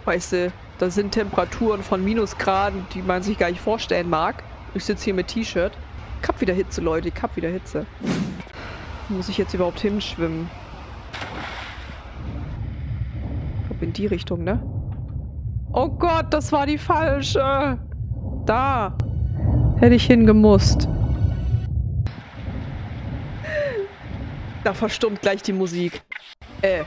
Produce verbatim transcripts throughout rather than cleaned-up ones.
Weißt du, da sind Temperaturen von Minusgraden, die man sich gar nicht vorstellen mag. Ich sitze hier mit T-Shirt. Ich hab wieder Hitze, Leute. Ich hab wieder Hitze. Wo muss ich jetzt überhaupt hinschwimmen? Ich glaube in die Richtung, ne? Oh Gott, das war die falsche. Da. Hätte ich hingemusst. Da verstummt gleich die Musik. Äh.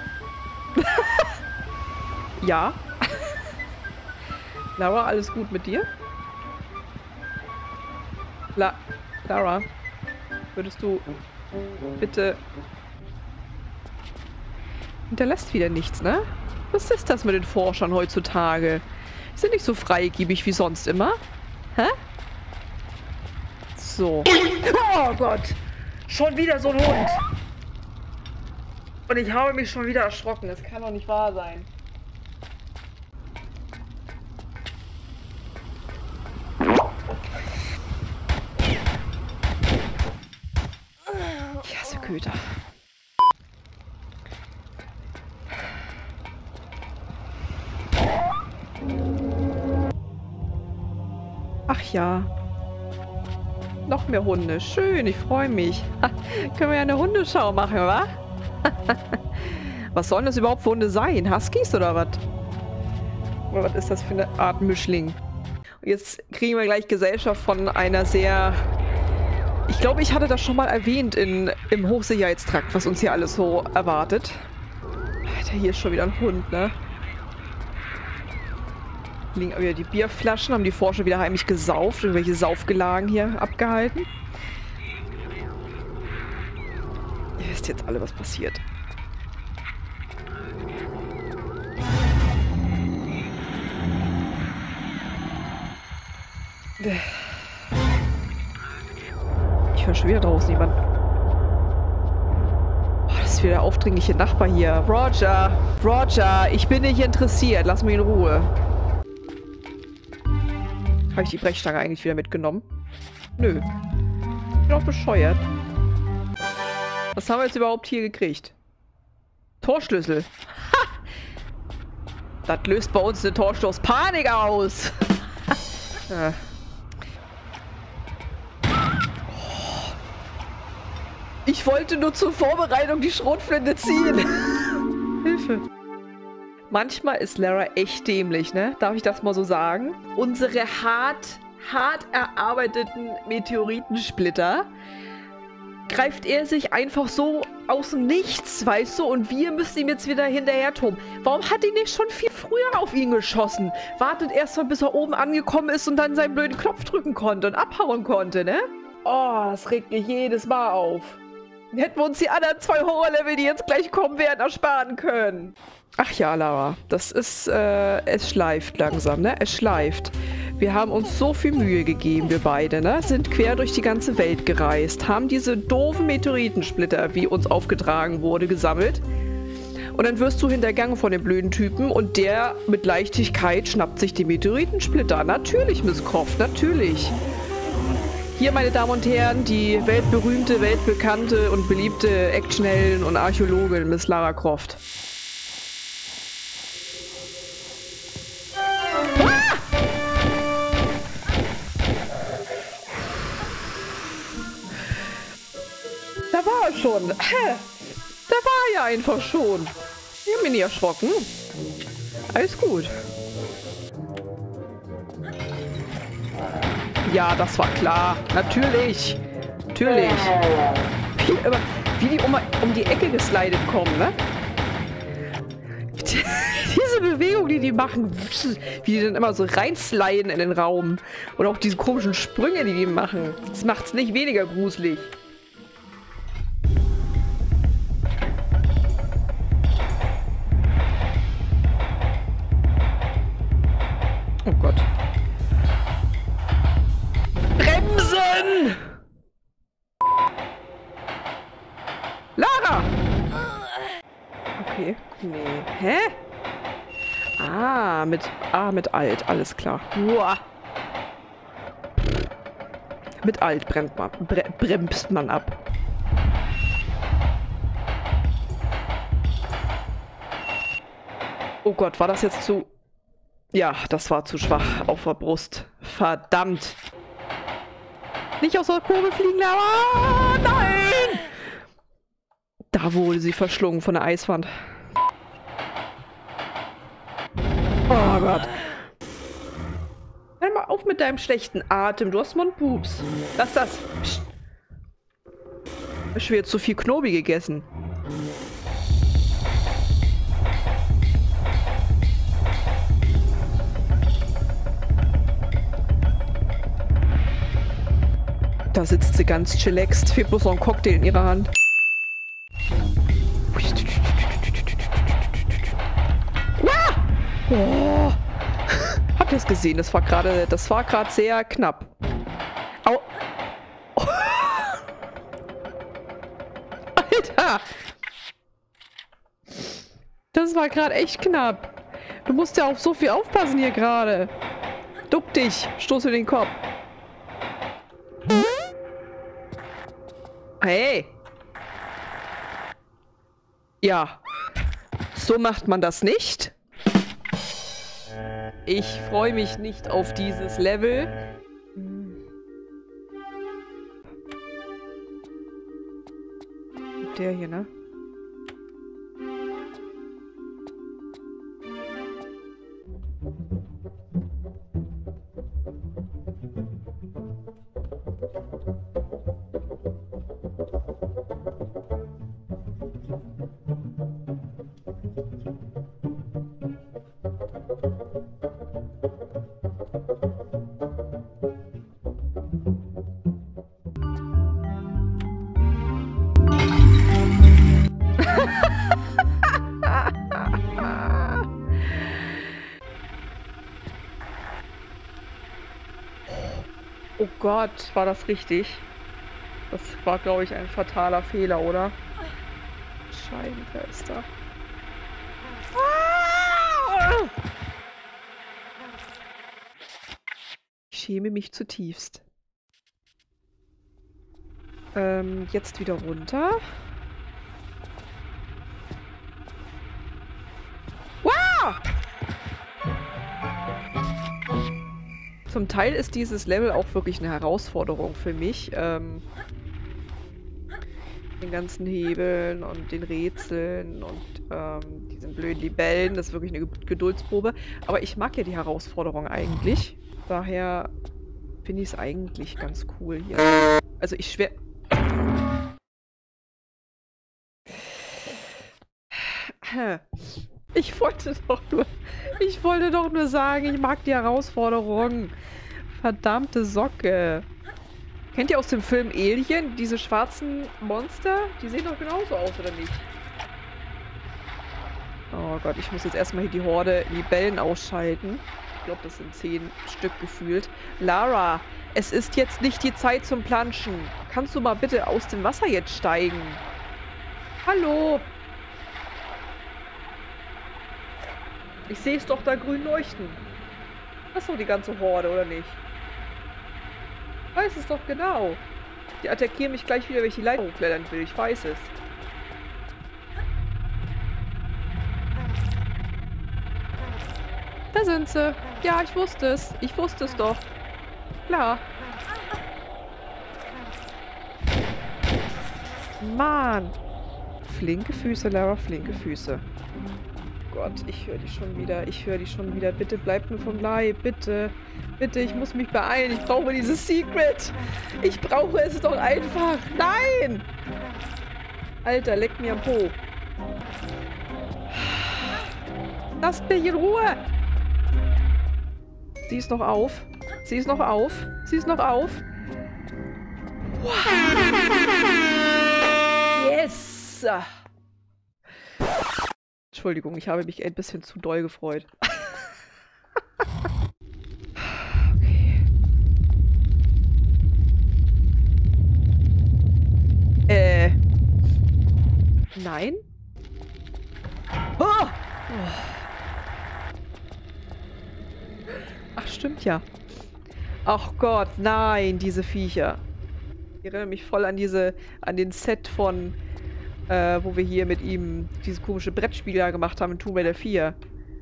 Ja. Lara, alles gut mit dir? La Lara, würdest du bitte... Hinterlässt wieder nichts, ne? Was ist das mit den Forschern heutzutage? Sind nicht so freigebig wie sonst immer? Hä? So. Oh Gott! Schon wieder so ein Hund! Und ich habe mich schon wieder erschrocken. Das kann doch nicht wahr sein. Ich hasse Köter. Ach ja. Noch mehr Hunde. Schön, ich freue mich. Ha, können wir ja eine Hundeschau machen, wa? Was sollen das überhaupt für Hunde sein? Huskies oder was? Oder was ist das für eine Art Mischling? Und jetzt kriegen wir gleich Gesellschaft von einer sehr... Ich glaube, ich hatte das schon mal erwähnt in, im Hochsicherheitstrakt, was uns hier alles so erwartet. Alter, hier ist schon wieder ein Hund, ne? Liegen wieder die Bierflaschen, haben die Forscher wieder heimlich gesauft, irgendwelche Saufgelagen hier abgehalten. Ihr wisst jetzt alle, was passiert. Ich höre schon wieder draußen jemand. Oh, das ist wieder der aufdringliche Nachbar hier. Roger! Roger! Ich bin nicht interessiert. Lass mich in Ruhe. Habe ich die Brechstange eigentlich wieder mitgenommen? Nö. Ich bin auch bescheuert. Was haben wir jetzt überhaupt hier gekriegt? Torschlüssel. Ha! Das löst bei uns eine Torstoßpanik aus. Ja. Ich wollte nur zur Vorbereitung die Schrotflinte ziehen. Hilfe. Manchmal ist Lara echt dämlich, ne? Darf ich das mal so sagen? Unsere hart, hart erarbeiteten Meteoritensplitter greift er sich einfach so aus dem Nichts, weißt du? Und wir müssen ihm jetzt wieder hinterher tun. Warum hat er nicht schon viel früher auf ihn geschossen? Wartet erst mal, bis er oben angekommen ist und dann seinen blöden Knopf drücken konnte und abhauen konnte, ne? Oh, das regt mich jedes Mal auf. Dann hätten wir uns die anderen zwei Horrorlevel, die jetzt gleich kommen werden, ersparen können. Ach ja, Lara, das ist, äh, es schleift langsam, ne? Es schleift. Wir haben uns so viel Mühe gegeben, wir beide, ne? Sind quer durch die ganze Welt gereist, haben diese doofen Meteoritensplitter, wie uns aufgetragen wurde, gesammelt. Und dann wirst du hintergangen von dem blöden Typen und der mit Leichtigkeit schnappt sich die Meteoritensplitter. Natürlich, Miss Croft, natürlich. Hier, meine Damen und Herren, die weltberühmte, weltbekannte und beliebte Actionheldin und Archäologin Miss Lara Croft. Da war er schon. Da war er ja einfach schon. Ich hab mich nicht erschrocken. Alles gut. Ja, das war klar. Natürlich. Natürlich. Wie, aber, wie die um, um die Ecke geslidet kommen, ne? Diese Bewegung, die die machen, wie die dann immer so reinsliden in den Raum. Und auch diese komischen Sprünge, die die machen. Das macht es nicht weniger gruselig. Oh Gott. Bremsen! Lara! Okay. Nee. Hä? Ah, mit, ah, mit Alt. Alles klar. Uah. Mit Alt brennt man, bre bremst man ab. Oh Gott, war das jetzt zu... Ja, das war zu schwach auf der Brust. Verdammt. Nicht aus der Kurve fliegen, aber... Nein! Da wurde sie verschlungen von der Eiswand. Oh Gott. Hör mal auf mit deinem schlechten Atem. Du hast Mundpups. Lass das. Psst. Ich habe jetzt zu viel Knobi gegessen. Da sitzt sie ganz chillaxt. Fehlt bloß noch ein Cocktail in ihrer Hand. Oh. Habt ihr es gesehen? Das war gerade, das war gerade sehr knapp. Au. Oh. Alter! Das war gerade echt knapp. Du musst ja auf so viel aufpassen hier gerade. Duck dich, stoß in den Kopf. Hey! Ja. So macht man das nicht. Ich freue mich nicht auf dieses Level. Der hier, ne? Oh Gott, war das richtig? Das war, glaube ich, ein fataler Fehler, oder? Scheibenkleister. Ah! Ich schäme mich zutiefst. Ähm, jetzt wieder runter. Wow! Zum Teil ist dieses Level auch wirklich eine Herausforderung für mich. Ähm, den ganzen Hebeln und den Rätseln und ähm, diesen blöden Libellen. Das ist wirklich eine Geduldsprobe. Aber ich mag ja die Herausforderung eigentlich. Daher finde ich es eigentlich ganz cool hier. Also ich schwer... Ich wollte doch nur... Ich wollte doch nur sagen, ich mag die Herausforderung. Verdammte Socke. Kennt ihr aus dem Film Alien diese schwarzen Monster? Die sehen doch genauso aus, oder nicht? Oh Gott, ich muss jetzt erstmal hier die Horde Libellen ausschalten. Ich glaube, das sind zehn Stück gefühlt. Lara, es ist jetzt nicht die Zeit zum Planschen. Kannst du mal bitte aus dem Wasser jetzt steigen? Hallo? Ich sehe es doch da grün leuchten. Das ist doch die ganze Horde, oder nicht? Ich weiß es doch genau. Die attackieren mich gleich wieder, wenn ich die Leiter hochklettern will. Ich weiß es. Da sind sie. Ja, ich wusste es. Ich wusste es doch. Klar. Mann. Flinke Füße, Lara, flinke Füße. Gott, ich höre die schon wieder. Ich höre die schon wieder. Bitte bleibt mir vom Leib. Bitte. Bitte, ich muss mich beeilen. Ich brauche dieses Secret. Ich brauche es doch einfach. Nein! Alter, leck mir am Po. Lasst mich in Ruhe. Sie ist noch auf. Sie ist noch auf. Sie ist noch auf. Wow. Yes! Entschuldigung, ich habe mich ein bisschen zu doll gefreut. Okay. Äh. Nein? Oh! Oh. Ach, stimmt ja. Ach Gott, nein, diese Viecher. Ich erinnere mich voll an diese, an den Set von, äh, wo wir hier mit ihm dieses komische Brettspiel da gemacht haben in Tomb Raider vier.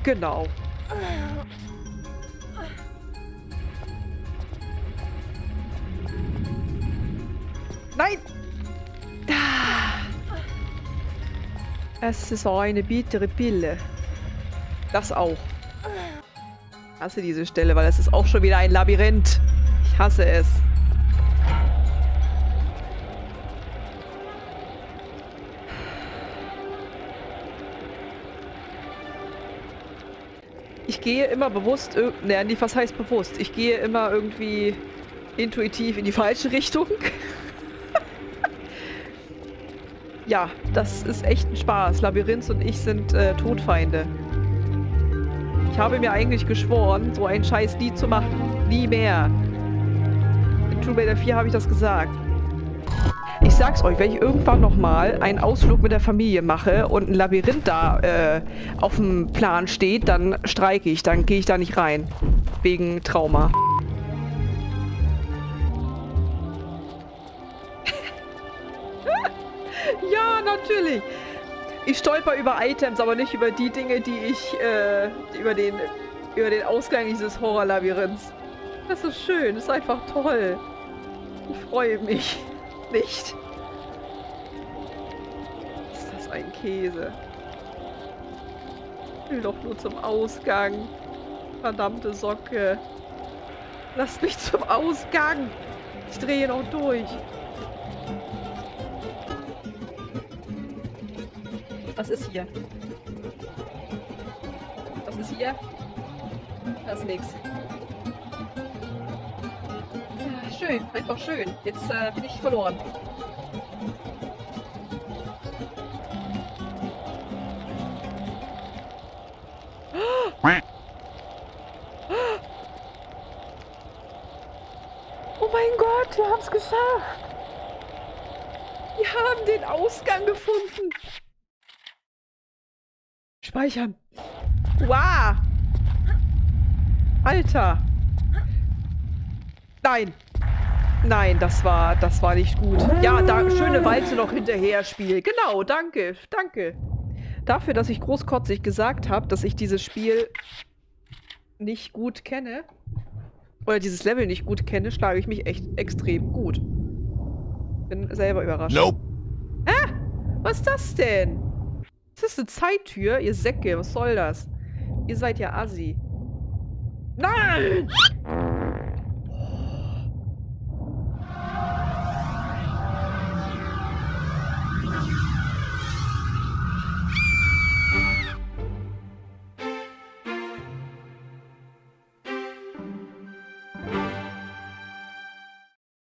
Genau. Nein! Es ist eine bittere Pille. Das auch. Ich hasse diese Stelle, weil es ist auch schon wieder ein Labyrinth. Ich hasse es. Ich gehe immer bewusst, ne, was heißt bewusst? Ich gehe immer irgendwie intuitiv in die falsche Richtung. Ja, das ist echt ein Spaß. Labyrinths und ich sind äh, Todfeinde. Ich habe mir eigentlich geschworen, so einen Scheiß nie zu machen. Nie mehr. In Tomb Raider vier habe ich das gesagt. Ich sag's euch, wenn ich irgendwann nochmal einen Ausflug mit der Familie mache und ein Labyrinth da äh, auf dem Plan steht, dann streike ich. Dann gehe ich da nicht rein. Wegen Trauma. Ja, natürlich. Ich stolper über Items, aber nicht über die Dinge, die ich, äh, über den, über den Ausgang dieses Horrorlabyrinths. Das ist schön, das ist einfach toll. Ich freue mich. Nicht. Ist das ein Käse? Ich will doch nur zum Ausgang. Verdammte Socke. Lasst mich zum Ausgang. Ich drehe noch durch. Was ist hier? Was ist hier? Da ist nichts. Schön, einfach schön. Jetzt äh, bin ich verloren. Oh mein Gott, wir haben es geschafft. Wir haben den Ausgang gefunden. Speichern. Wow. Alter. Nein. Nein, das war, das war nicht gut. Ja, da, schöne Walze noch hinterher Spiel. Genau, danke, danke. Dafür, dass ich großkotzig gesagt habe, dass ich dieses Spiel nicht gut kenne, oder dieses Level nicht gut kenne, schlage ich mich echt extrem gut. Bin selber überrascht. Nope. Hä? Was ist das denn? Ist das eine Zeittür? Ihr Säcke, was soll das? Ihr seid ja assi. Nein!